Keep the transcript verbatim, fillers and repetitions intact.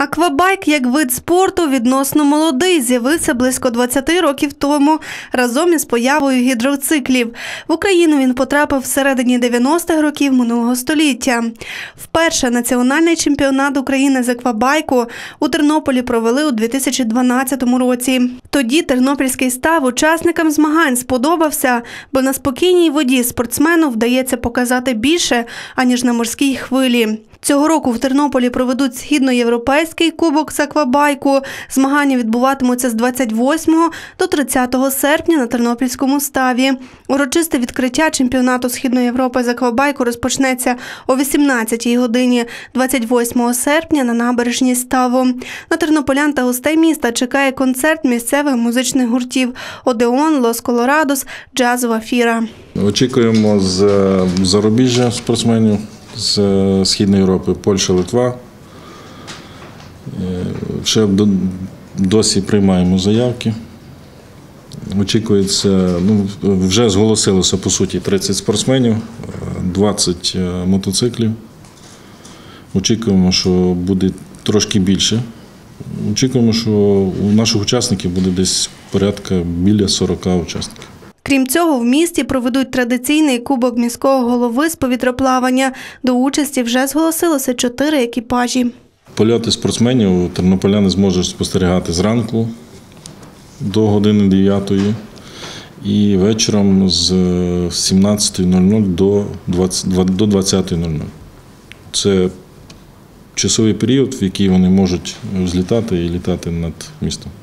Аквабайк як вид спорту відносно молодий, з'явився близько двадцяти років тому разом із появою гідроциклів. В Україну він потрапив всередині дев'яностих років минулого століття. Вперше національний чемпіонат України з аквабайку у Тернополі провели у дві тисячі дванадцятому році. Тоді тернопільський став учасникам змагань сподобався, бо на спокійній воді спортсмену вдається показати більше, аніж на морській хвилі. Цього року в Тернополі проведуть східноєвропейський кубок з аквабайку. Змагання відбуватимуться з двадцять восьмого до тридцятого серпня на Тернопільському ставі. Урочисте відкриття чемпіонату Східної Європи з аквабайку розпочнеться о вісімнадцятій годині двадцять восьмого серпня на набережній ставу. На тернополян та гостей міста чекає концерт місцевих музичних гуртів «Одеон», «Лос Колорадос», «Джазова фіра». Очікуємо з зарубіжжя спортсменів з Східної Європи, Польща, Литва. Ще досі приймаємо заявки. Очікується, ну, вже зголосилося, по суті, тридцять спортсменів, двадцять мотоциклів. Очікуємо, що буде трошки більше. Очікуємо, що у наших учасників буде десь порядка біля сорока учасників. Крім цього, в місті проведуть традиційний кубок міського голови з повітроплавання. До участі вже зголосилося чотири екіпажі. Польоти спортсменів тернополяни зможуть спостерігати зранку до години дев'ятої і вечором з сімнадцятої нуль-нуль до двадцятої нуль-нуль. Це часовий період, в який вони можуть взлітати і літати над містом.